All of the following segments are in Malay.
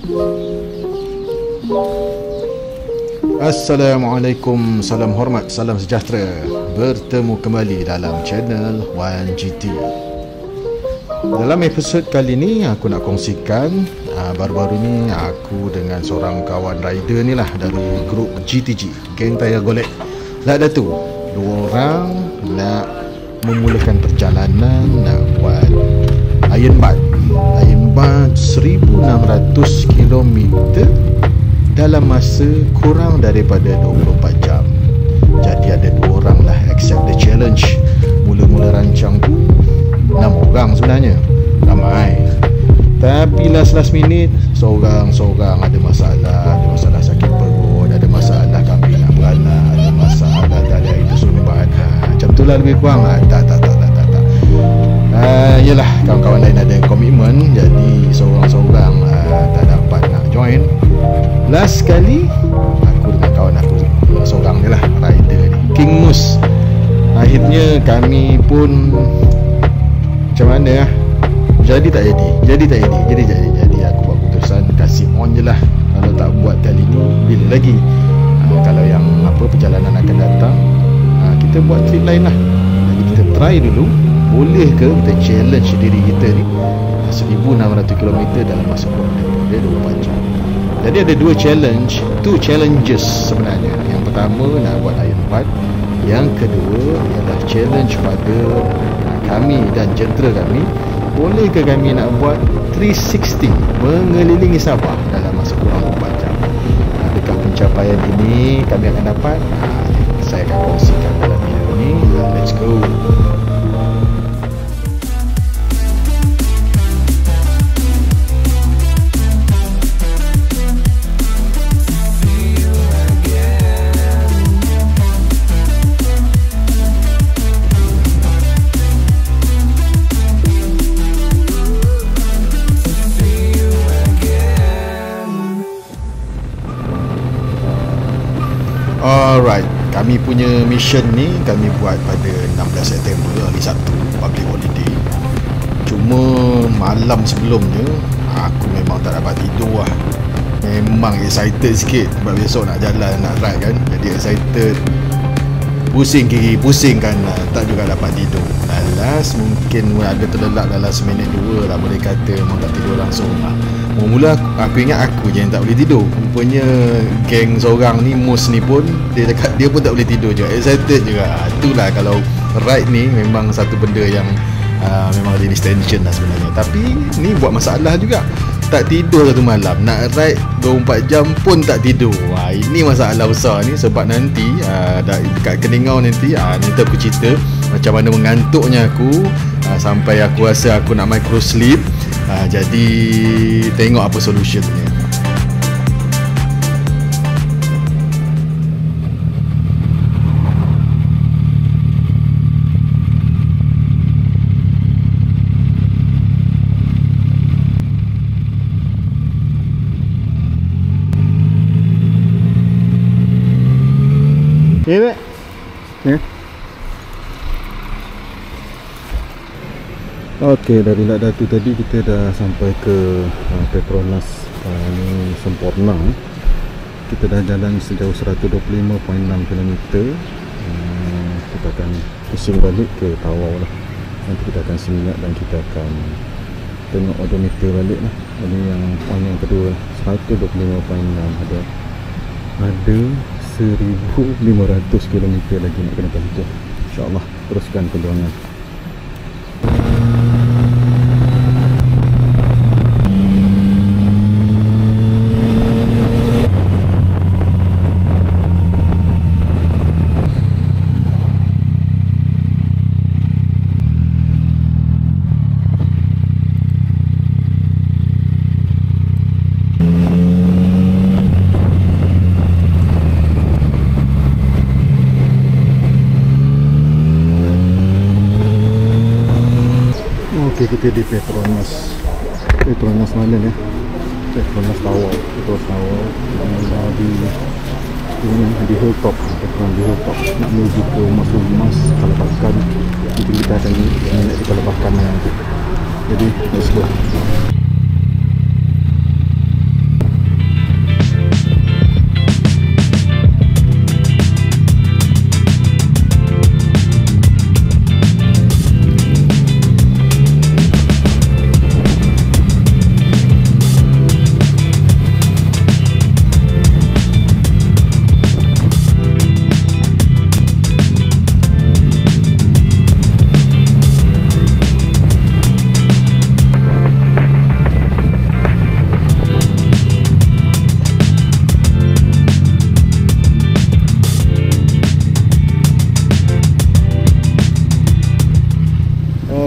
Assalamualaikum, salam hormat, salam sejahtera. Bertemu kembali dalam channel 1GT. Dalam episod kali ni aku nak kongsikan baru-baru ni aku dengan seorang kawan rider ni lah dari grup GTG, Geng Tayar Golek. Nak ada tu, dua orang nak memulakan perjalanan nak buat Iron Bud 1600 km dalam masa kurang daripada 24 jam. Jadi ada dua orang lah accept the challenge. Mula-mula rancang tu 6 orang sebenarnya, ramai. Tapi last minute seorang ada masalah sakit perut, ada masalah kambing nak beranak, ada masalah tali air tersumbat. Macam tu lah lebih kurang. Tak. Yelah, kawan-kawan lain ada komitmen, jadi seorang-seorang tak dapat nak join. Last sekali aku dengan kawan aku seorang ni lah rider ni, King Mus. Akhirnya kami pun macam mana lah, jadi tak jadi. Jadi aku buat keputusan kasih on je lah. Kalau tak buat kali ni, bila lagi? Kalau yang perjalanan akan datang, kita buat trip lain lah. Jadi kita try dulu, boleh ke kita challenge diri kita ni 1600 km dalam masa kurang daripada 24 jam. Jadi ada two challenges sebenarnya. Yang pertama nak buat Iron Bud, yang kedua ialah challenge pada kami dan jentera kami. Boleh ke kami nak buat 360 mengelilingi Sabah dalam masa kurang 24 jam? Adakah pencapaian ini kami akan dapat? Saya akan kongsikan dalam video ini. Let's go. Alright, kami punya mission ni kami buat pada 16 September, hari Sabtu, public holiday. Cuma malam sebelumnya aku memang tak dapat tidur lah. Memang excited sikit sebab besok nak jalan, nak ride kan. Jadi excited, pusing kiri, pusing kanan, tak juga dapat tidur. Last mungkin ada terlelap dalam seminit dua lah, boleh kata memang tak tidur langsung lah. Mula aku ingat aku je yang tak boleh tidur. Rupanya geng seorang ni, Mus ni pun, dia cakap dia pun tak boleh tidur juga. Excited juga. Itulah kalau ride ni memang satu benda yang memang jenis tension lah sebenarnya. Tapi ni buat masalah juga, tak tidur satu malam. Nak ride 24 jam pun tak tidur. Ini masalah besar ni. Sebab nanti dekat Keningau nanti aku cerita macam mana mengantuknya aku, sampai aku rasa aku nak micro sleep. Jadi tengok apa solutionnya. Ya, Pak. Ya. Okey, dari Lak Datu tadi kita dah sampai ke Petronas ni Semporna. Kita dah jalan sejauh 125.6 km. Kita akan pusing balik ke Tawau lah. Nanti kita akan seminyak dan kita akan tengok odometer balik lah. Ini yang point yang kedua, 125.6. Ada 1500 km lagi nak kena tempuh. InsyaAllah teruskan perjuangan. Okey, kita di Petronas mana ya? Petronas Tawau, di Hilltop, Petronas di Hilltop. Nak menuju ke Mas Kalabakan. Nanti kita akan naik di Kalabakan nanti. Jadi let's go.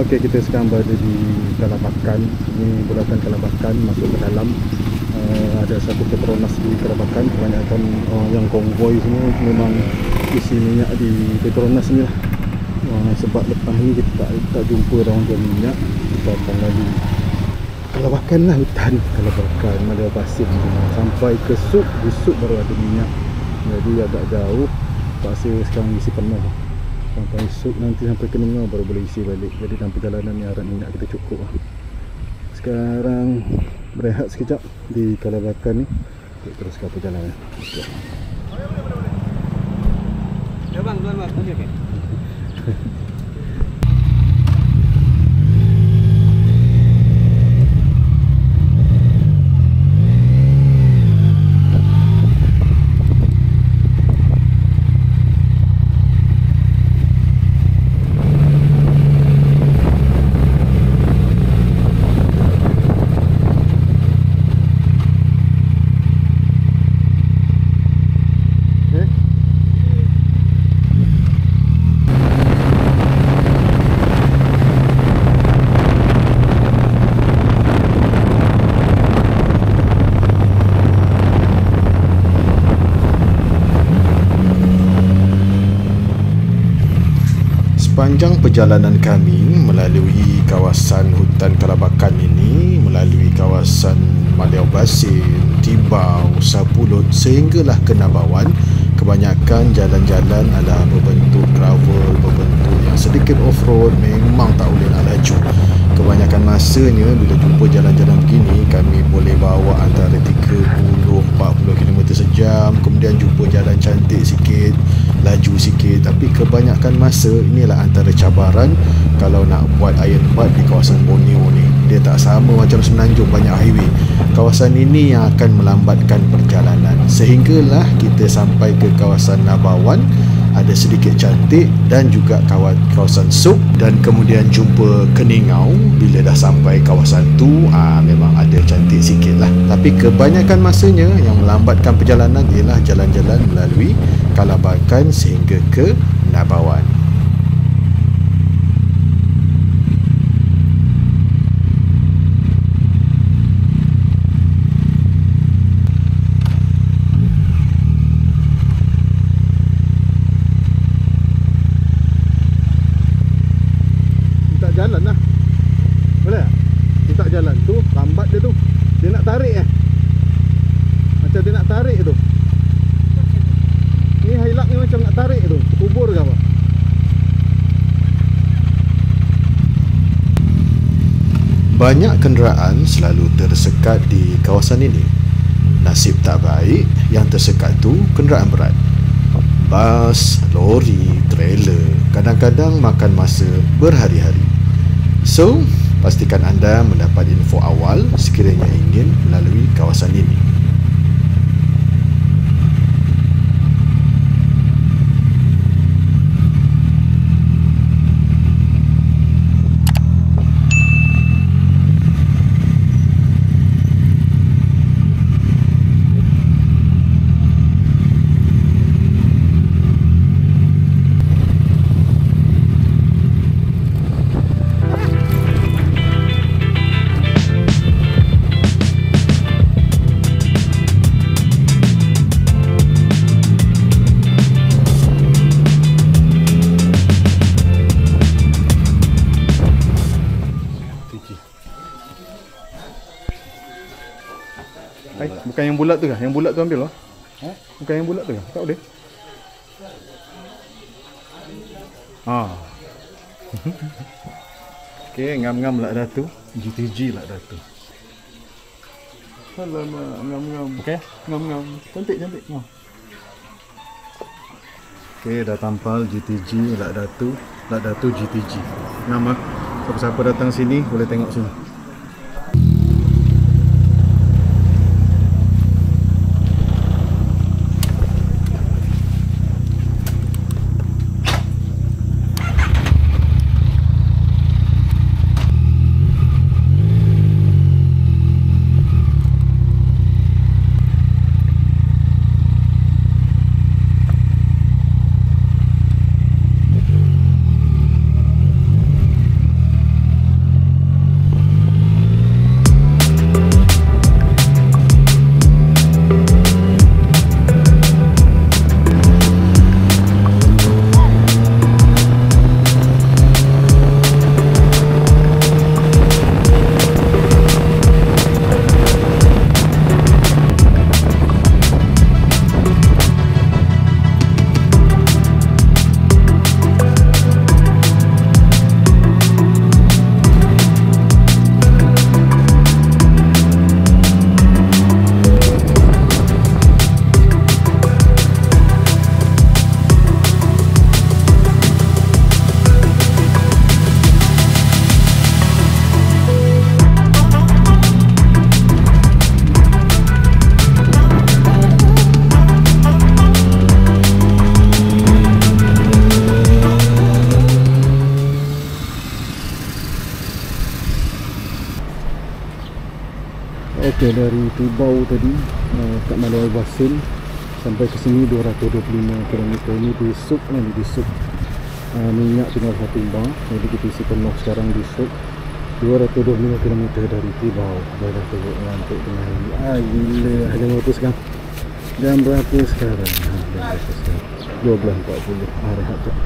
Okey, kita sekarang berada di Kalabakan. Ini bulatan Kalabakan masuk ke dalam. Ada satu Petronas di Kalabakan. Kebanyakan orang yang konvoi semua memang isi minyak di Petronas ni lah. Sebab lepas ni kita tak jumpa orang jual minyak. Kita akan lalu Kalabakan lah, hutan Kalabakan, Malaya Pasir sampai ke Suk. Di Suk baru ada minyak. Jadi agak jauh. Pasir sekarang isi penuh. Sampai Suk nanti sampai ke Nungau baru boleh isi balik. Jadi dalam perjalanan ni harap minyak kita cukup lah. Sekarang berehat sekejap di Kalabakan ni. Kita teruskan perjalanan. Ya bang, tuan bang, okey. Sepanjang perjalanan kami melalui kawasan hutan Kalabakan ini, melalui kawasan Malaya Basin, Tibau, Sapulut sehinggalah ke Nabawan, kebanyakan jalan-jalan adalah berbentuk gravel, berbentuk yang sedikit off-road, memang tak boleh nak laju. Kebanyakan masanya bila jumpa jalan-jalan begini, kami boleh bawa antara 30-40 km sejam, kemudian jumpa jalan cantik sikit, laju sikit. Tapi kebanyakan masa inilah antara cabaran kalau nak buat iron bike di kawasan Borneo ni. Dia tak sama macam Semenanjung, banyak highway. Kawasan ini yang akan melambatkan perjalanan, sehinggalah kita sampai ke kawasan Nabawan, ada sedikit cantik, dan juga kawasan Suk, dan kemudian jumpa Keningau. Bila dah sampai kawasan tu, memang ada cantik sikit lah. Tapi kebanyakan masanya yang melambatkan perjalanan ialah jalan-jalan melalui Kalabakan sehingga ke Nabawan. Jalan lah, boleh tak? Kita jalan tu, lambat dia tu. Dia nak tarik macam dia nak tarik tu. Ni Hilux ni macam nak tarik tu. Kubur ke apa? Banyak kenderaan selalu tersekat di kawasan ini. Nasib tak baik, yang tersekat tu kenderaan berat. Bas, lori, trailer, kadang-kadang makan masa berhari-hari. So, pastikan anda mendapat info awal sekiranya ingin melalui kawasan ini. Bukan yang bulat tu kah? Yang bulat tu ambil lah. Bukan yang bulat tu kah? Tak boleh. Okey, ngam-ngam lah dah tu. GTG lah dah tu. Alamak, ngam-ngam. Okey, ngam-ngam. Cantik-cantik. Okey, dah tampal GTG lah dah tu. Lah dah tu GTG. Ngam ah. Siapa-siapa datang sini boleh tengok sini. Okey, dari Tibau tadi kat Malai Basin sampai ke sini 225 km. Ini di Suk ni, di Suk. Minyak tinggal 1 bar. Jadi kita isi penuh sekarang di Suk. 225 km dari Tibau. Dah turut ngantuk tengah hari. Gila, jam berapa sekarang? Jam berapa sekarang? Jam berapa sekarang? 12.40. Rehat tu.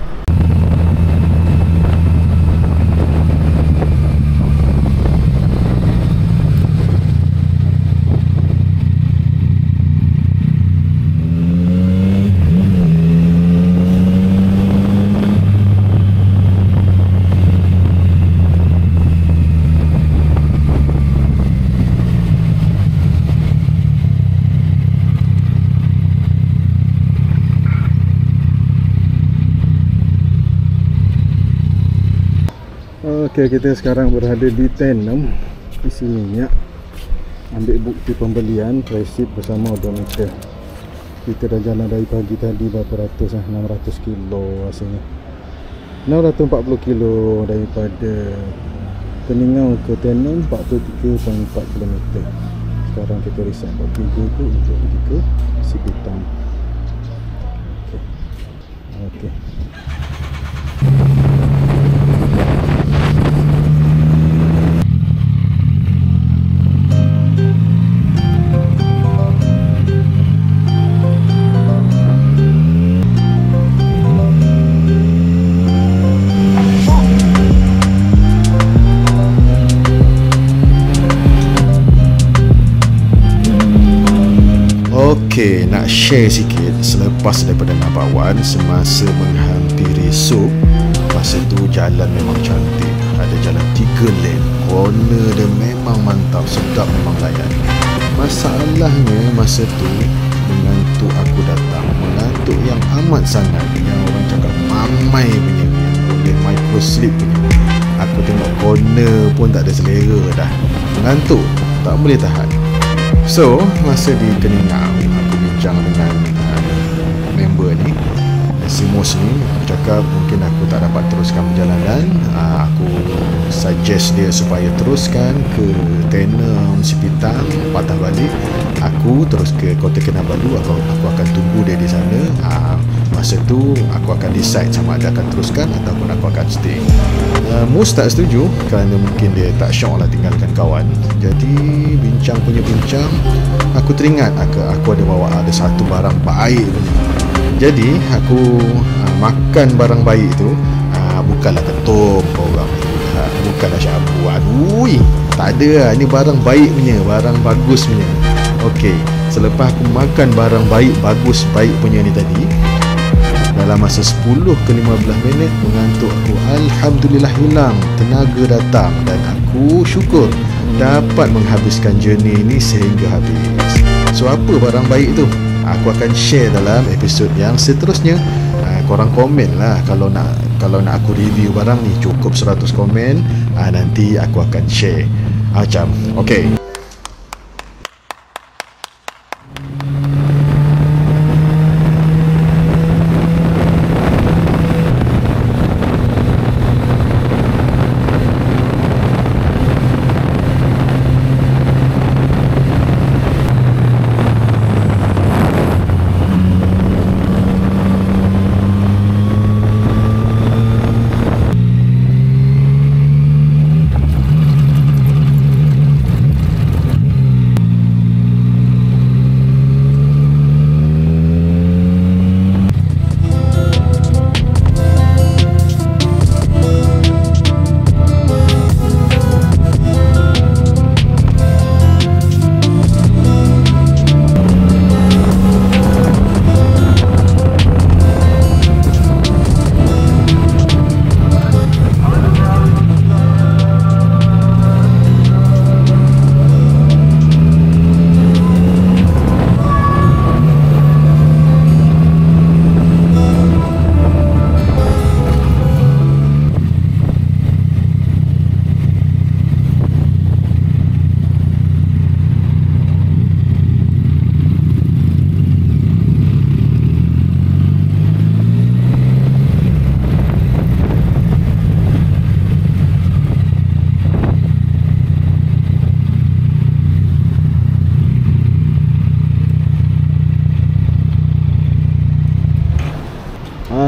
Okey, kita sekarang berada di Tenem, isi minyak, ambil bukti pembelian, receipt bersama odometer. Kita dah jalan dari pagi tadi berapa ratus 600 kilo rasanya. 640 kilo daripada Keningau ke Tenem, 43.4 km. Sekarang kita risau 43 tu untuk pergi ke Sipitang. Okey. Okey, nak share sikit selepas daripada Nabawan semasa menghampiri Suk. Masa tu jalan memang cantik. Ada jalan 3 lane. Corner dia memang mantap, sedap memang layan. Masalahnya masa tu mengantuk aku datang. Mengantuk yang amat sangat. Yang orang cakap mamai punya, yang boleh micro sleep punya. Aku tengok corner pun tak ada selera dah. Mengantuk, tak boleh tahan. So, masa di Keningau, aku bincang dengan member ni, si Mus ni. Aku cakap mungkin aku tak dapat teruskan perjalanan. Aku suggest dia supaya teruskan ke Tenem, Sipitang, patah balik. Aku terus ke Kota Kinabalu. Aku akan tunggu dia di sana. Masa tu aku akan decide sama ada akan teruskan ataupun aku akan stay. Mus tak setuju kerana mungkin dia tak syok lah tinggalkan kawan. Jadi bincang punya bincang, aku teringat aku ada bawa ada satu barang baik punya. Jadi aku makan barang baik tu. Bukanlah ketum orang, bukanlah syabu. Aduh, tak ada lah. Ini barang baik punya, barang bagus punya. Okey, selepas aku makan barang baik, bagus, baik punya ni tadi, dalam masa 10 ke 15 minit mengantuk aku alhamdulillah hilang, tenaga datang dan aku syukur dapat menghabiskan journey ini sehingga habis. So apa barang baik tu? Aku akan share dalam episod yang seterusnya. Korang komen lah kalau nak aku review barang ni. Cukup 100 komen, nanti aku akan share macam. Okay.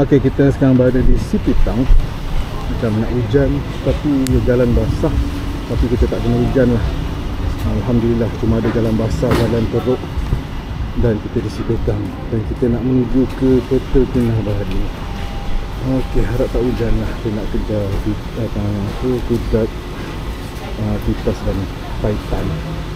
Okey, kita sekarang berada di Sipitang. Macam nak hujan tapi jalan basah. Tapi kita tak kena hujan lah. Alhamdulillah, cuma ada jalan basah, jalan teruk. Dan kita di Sipitang. Dan kita nak menuju ke Kota Kinabalu. Okey, harap tak hujan lah. Kita nak kejar Kudat, Tipas dan Paitan.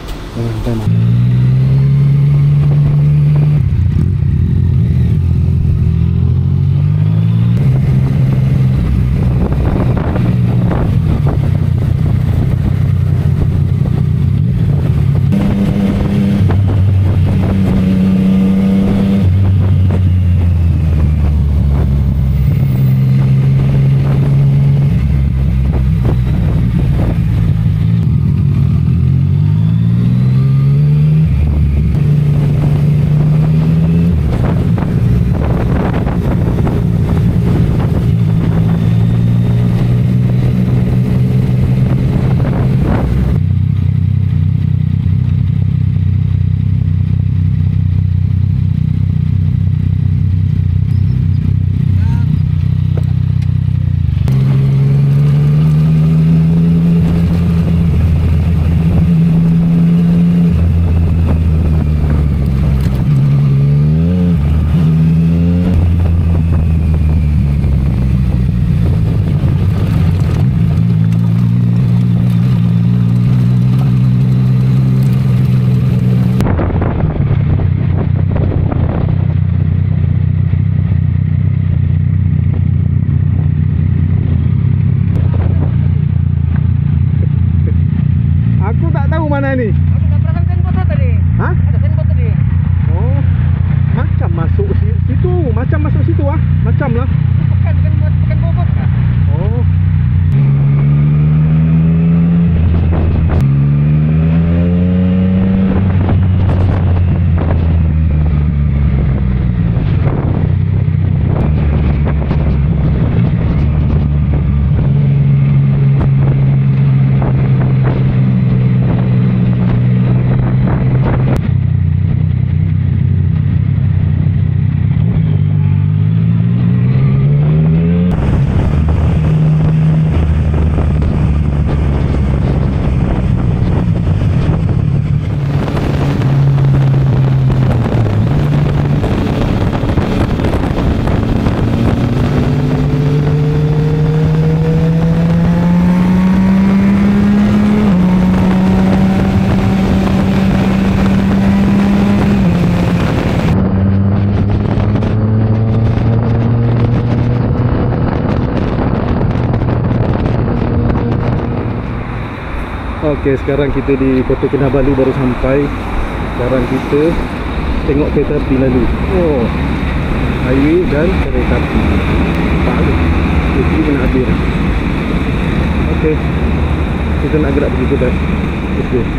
Mana ni? Aku dah perasan signboard tadi. Ha? Ada signboard tadi. Oh, macam masuk situ. Macam masuk situ ah. Macam lah. Bukan bobot kah? Oh. Okey, sekarang kita di Kota Kinabalu baru sampai. Sekarang kita tengok kereta api lalu. Oh, highway dan kereta api. Bagus. Ini kena hadir. Okey, kita nak gerak pergi Kudat. Let's go.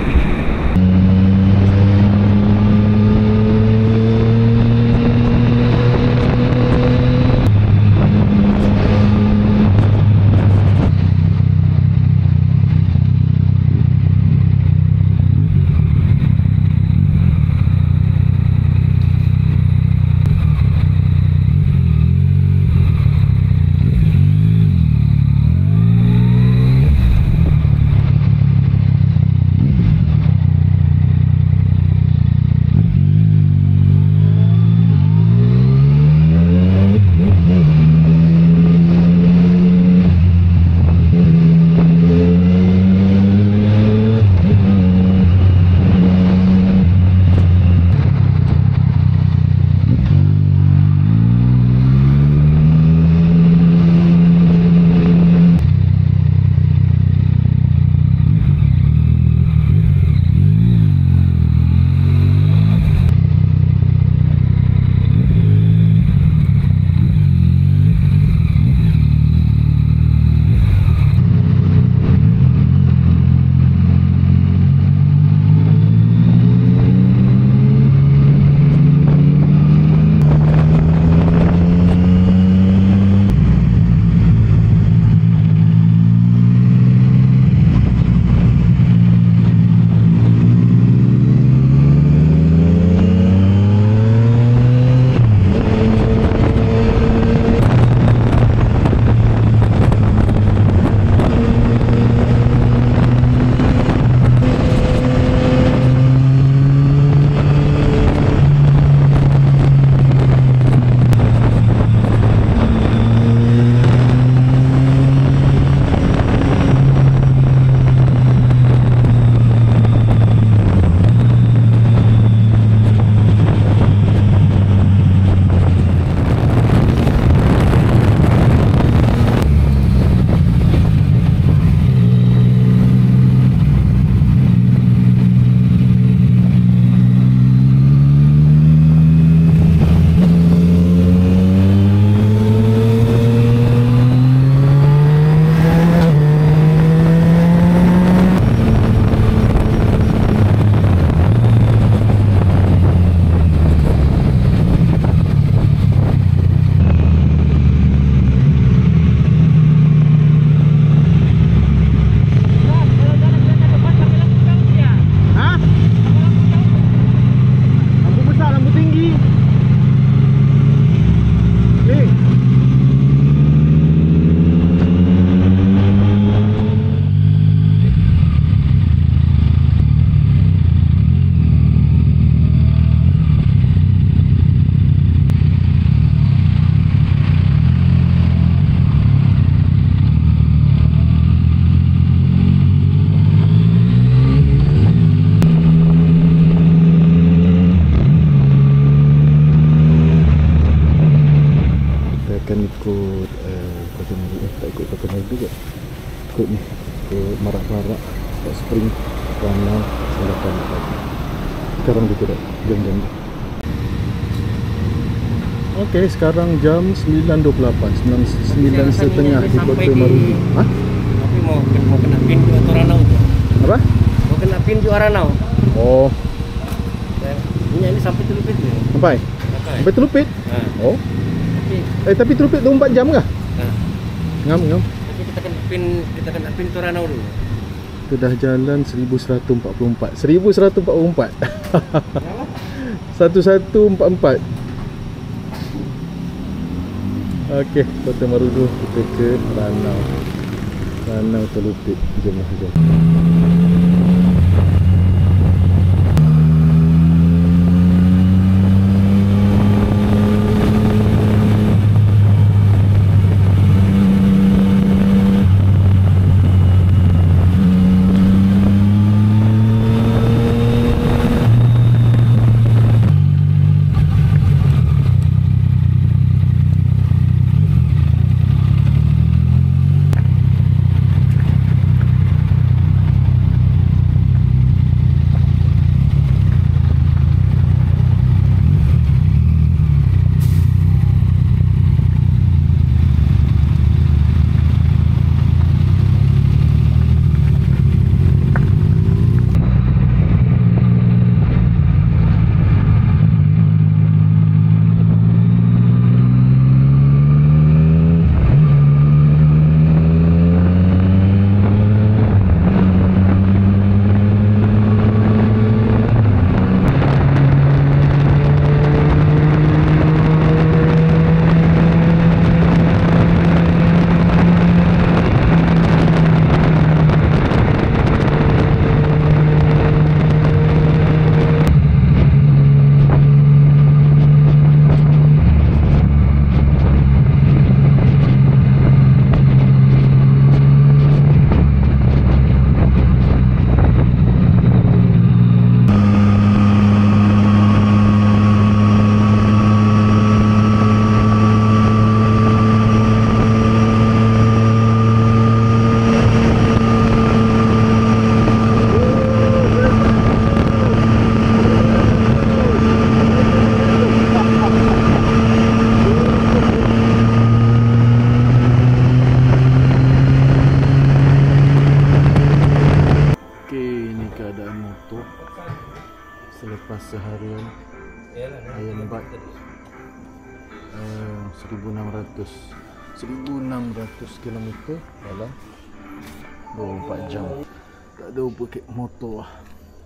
kering kerana sarapan pagi. Sekarang kita dah jam-jam. Okey, sekarang jam 9.28, 9.30 di Kota Marudu. Ha? Tapi mau kena pin di Aranau tu. Apa? Mau kena pin di Aranau. Oh, Ini sampai Telupit ni. sampai? Sampai Telupit? Ha. Oh. Tapi Tapi Telupit 24 jam kah? ha. Ngam. Tapi kita kena pin di Aranau dulu. Kita dah jalan 1144. 1144. 1144. Okey, Kota Marudu kita ke Ranau Telupit. Jom. Selepas seharian ayam bat 1600 km dalam 24 jam. Tak ada pakai motor lah.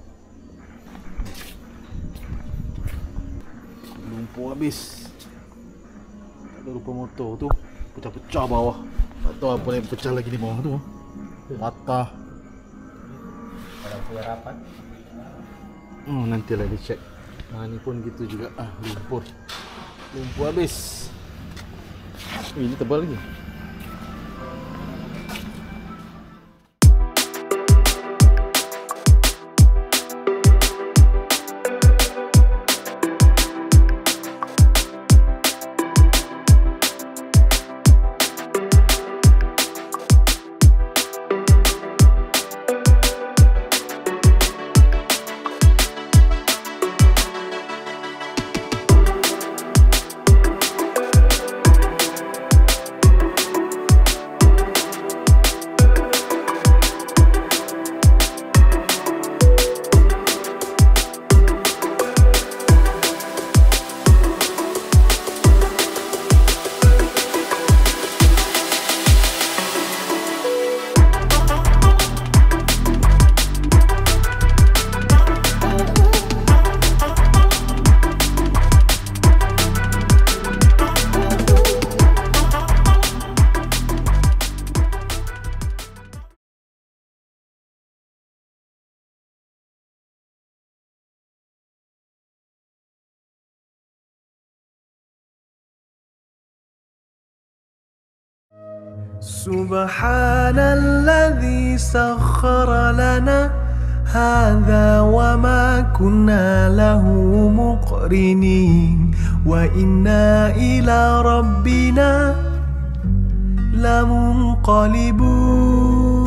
Lumpur habis. Tak ada rupa motor tu. Pecah-pecah bawah. Tak tahu apa yang pecah lagi di bawah tu. Patah. Lampu rapat. Nantilah dicek. Ni pun gitu juga. Lumpur. Lumpur habis. Ini tebal lagi. سبحان الذي سخر لنا هذا وما كنا له مقرنين وإنا إلى ربنا لمنقلبون.